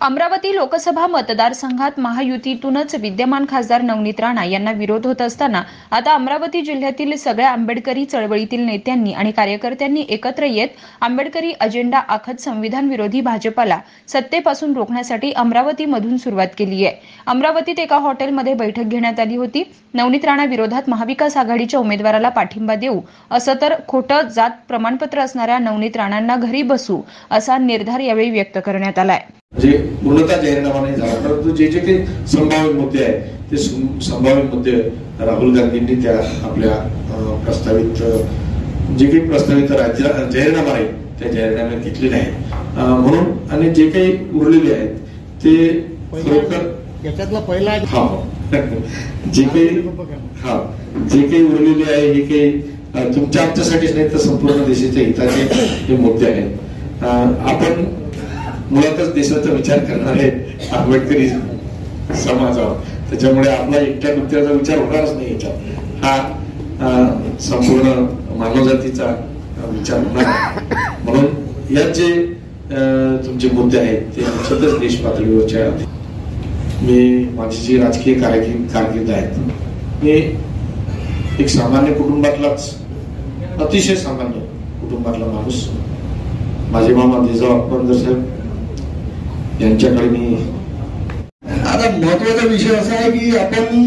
अमरावती लोकसभा मतदारसंघात महायुतीतूनच विद्यमान खासदार नवनीत राणा यांना विरोध होत असताना आता अमरावती जिल्ह्यातील सगळ्या आंबेडकरी चळवळीतील नेत्यांनी आणि कार्यकर्त्यांनी एकत्र येत आंबेडकरी अजेंडा आखत संविधान विरोधी भाजपाला सत्तेपासून रोखण्यासाठी अमरावतीमधून सुरुवात केली आहे। अमरावतीत एका हॉटेलमध्ये बैठक घेण्यात आली होती। नवनीत राणा विरोधात महाविकास आघाडीच्या उमेदवाराला पाठिंबा देऊ असं तर खोटं जात प्रमाणपत्र असणाऱ्या नवनीत राणांना घरी बसू असा निर्धार यावेळी व्यक्त करण्यात आलाय। जे पूर्णतः जाहीरनामा नाही झाला, परंतु जे जे काही संभाव्य मुद्दे आहेत ते संभाव्य मुद्दे राहुल गांधींनी त्या आपल्या प्रस्तावित जे काही प्रस्तावित जाहीरनामा आहे त्या जाहीरनाम्यात घेतलेले आहेत। म्हणून आणि जे काही उरलेले आहेत ते खरोखर याच्यातला पहिला जे काही उरलेले आहे हे काही तुमच्या आमच्यासाठीच नाही तर संपूर्ण देशाच्या हिताचे हे मुद्दे आहेत। आपण मुळातच देशाचा विचार करणारे आंबेडकरी समाज आहोत, त्याच्यामुळे आपला एकट्या कृत्याचा विचार होणारच नाही। याच्यात हा संपूर्ण मानवजातीचा विचार होणार, म्हणून यात जे तुमचे मुद्दे आहेत ते निश्चितच देश पातळीवरचे आहेत। मी माझी जी राजकीय कारकीर्द आहे मी एक सामान्य कुटुंबातलाच अतिशय सामान्य कुटुंबातला माणूस, माझे मामा देजाव अकबर साहेब यांच्याकडे मी आता महत्वाचा विषय असा आहे की आपण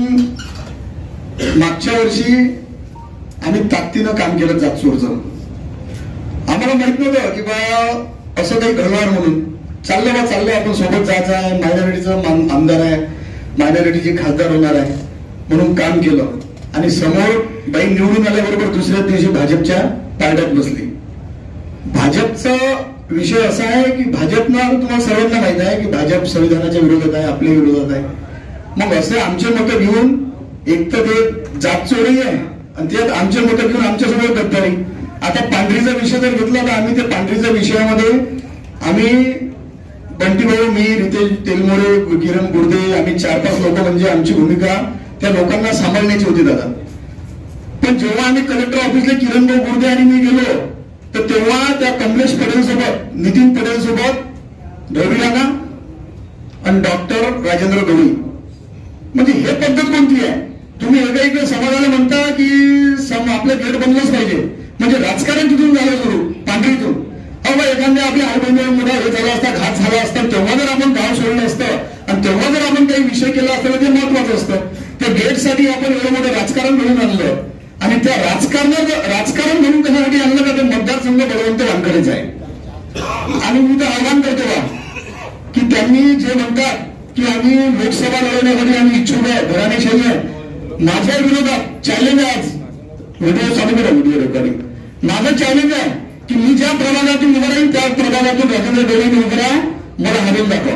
मागच्या वर्षी आम्ही ताकदीनं काम केलं जातचोरचं। आम्हाला माहित नव्हतं की बा असं काही घडणार म्हणून। चाललं आपण सोबत जायचं आहे, मायनॉरिटीचा आमदार आहे, मायनॉरिटीचे खासदार होणार आहे म्हणून काम केलं आणि समोर बाई निवडून आल्याबरोबर दुसऱ्या दिवशी भाजपच्या पारड्यात बसली। भाजपचा विषय असा आहे की भाजपनं तुम्हाला सर्वांना माहित आहे की भाजप संविधानाच्या विरोधात आहे, आपल्या विरोधात आहे। मग असे आमचे मतं घेऊन एक तर ते जात चोरी आहे आणि त्यात आमचे मतं घेऊन आमच्यासमोर गद्दारी। आता पांढरीचा विषय जर घेतला तर आम्ही त्या पांढरीच्या विषयामध्ये आम्ही बंटी भाऊ, मी, रितेश तेलमोरे, किरण गुर्दे, आम्ही 4-5 लोक म्हणजे आमची भूमिका त्या लोकांना सांभाळण्याची होती दादा। पण जेव्हा आम्ही कलेक्टर ऑफिसला किरण भाऊ गुर्दे आणि मी गेलो तर तेव्हा त्या कमलेश पटेल सोबत, नितीन पटेल सोबत रवी राणा आणि डॉक्टर राजेंद्र गवळी, म्हणजे हे पद्धत कोणती आहे? तुम्ही एका समाजाला म्हणता की आपलं गेट बनलंच पाहिजे, म्हणजे राजकारण तिथून झालं सुरू पांढरीतून। अहो एखाद्या आपल्या आई बहिणीमुळे हे झाला असता, घात झाला असता, तेव्हा जर आपण गाव सोडलं असतं आणि तेव्हा जर आपण काही विषय केला असता ते महत्वाचं असतं। त्या गेटसाठी आपण एवढं मोठं राजकारण घडून आणलं आणि त्या राजकारण म्हणून कशासाठी आणलं का? ते मतदारसंघ बळवंत वानकडेच आहे। आणि मी तर आव्हान करतो बा की त्यांनी जे म्हणतात की आम्ही लोकसभा लढवण्यासाठी आम्ही इच्छुक आहे, घराणेशाही आहे, माझ्या विरोधात चॅलेंज आहे। आज व्हिडिओ चालू करा, व्हिडिओ रेकॉर्डिंग, माझं चॅलेंज आहे की मी ज्या प्रभागातून उभं राहीन त्या प्रभागातून राजेंद्र गवळीने उभं राहा, मला हरवून दाखवा,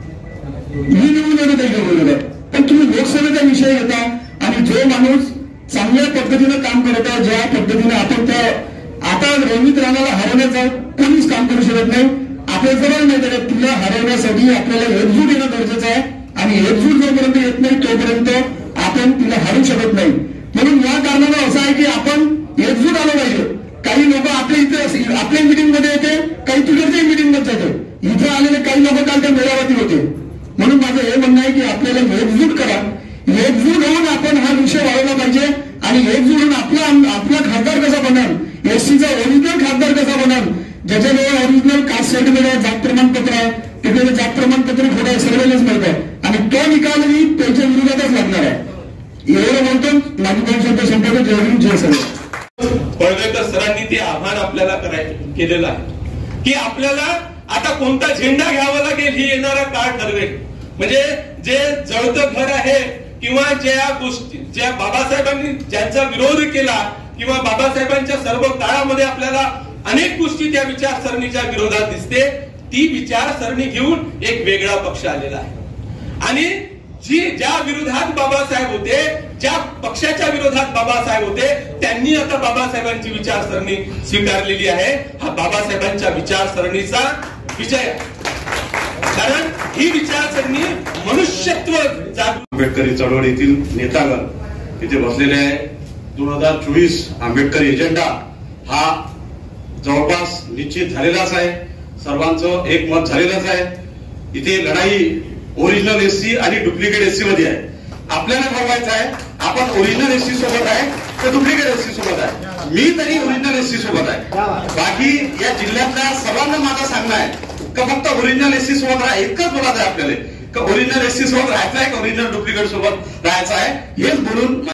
मी निवडून येतो त्याच्या विरोधात। पण तुम्ही लोकसभेचा विषय घेता आणि जो माणूस चांगल्या पद्धतीनं काम करत आहे, ज्या पद्धतीने आपण त्या आता नवनीत राणाला हरवण्याचं कोणीच काम करू शकत नाही। आपल्या जवळ माहिती आहे तुला हरवण्यासाठी आपल्याला एकजूट येणं गरजेचं आहे आणि एकजूट जोपर्यंत येत नाही तोपर्यंत आपण तिला हरवू शकत नाही। म्हणून या कारणानं असं आहे की आपण एकजूट आलं पाहिजे। काही लोक आपल्या इथे आपल्या मीटिंग मध्ये येते, काही तुझ्या मीटिंग मध्ये जाते, इथे आलेले काही लोक काल त्या मेळाव्यात होते। म्हणून माझं हे म्हणणं आहे की आपल्याला एकजूट करा, एकजूट होऊन आपण हा विषय वाढवला पाहिजे आणि एकजूट होऊन आपला खासदार कसा बनाल, एससीचा ओरिजिनल खासदार कसा बनाल, ज्याच्याजवळ ओरिजिनल कास्ट सर्टिफिकेट, जात प्रमाणपत्र आहे, तिकडे जात प्रमाणपत्र खोटं आहे, सगळ्यांनाच माहित आहे आणि तो निकालही त्याच्या विरोधातच लागणार आहे। एवढं म्हणतो माझी 2 शब्द संपर्क जय सर पळवेकर सरांनी ते आव्हान आपल्याला केलेलं आहे की आपल्याला आता कोणता झेंडा घ्यावा लागेल ही येणारा काळ ठरवेल। म्हणजे जे जळतं घर आहे किंवा ज्या गोष्टी ज्या बाबासाहेबांनी ज्यांचा विरोध केला किंवा बाबासाहेबांच्या सर्व काळामध्ये आपल्याला अनेक गोष्टी त्या विचारसरणीच्या विरोधात दिसते, ती विचारसरणी घेऊन एक वेगळा पक्ष आलेला आहे आणि ज्या विरोधात बाबासाहेब होते, ज्या पक्षाच्या विरोधात बाबासाहेब होते, त्यांनी आता बाबासाहेबांची विचारसरणी स्वीकारलेली आहे। हा बाबासाहेबांच्या विचारसरणीचा विजय, कारण ही विचारसरणी मनुष्यत्व आंबेडकरी चळवळीतील नेतागण इथे बसलेले आहे। 2024 आंबेडकरी एजेंडा हा जवळपास निश्चित झालेलाच आहे, सर्वांचं एकमत झालेलंच आहे। इथे लढाई ओरिजिनल एससी आणि डुप्लिकेट एससी मध्ये आहे. आपल्याला ठरवायचं आहे आपण ओरिजिनल एससी सोबत आहे तर डुप्लिकेट एससी सोबत आहे. मी तरी ओरिजिनल एससी सोबत आहे. बाकी या जिल्ह्यातल्या सर्वांना माझं सांगणं आहे का फक्त ओरिजिनल एससी सोबत राहा, इतकंच बोलायचं आहे आपल्याला. का ओरिजिनल एससी सोबत राहायचं आहे का ओरिजिनल डुप्लिकेट सोबत राहायचं आहे हेच बोलून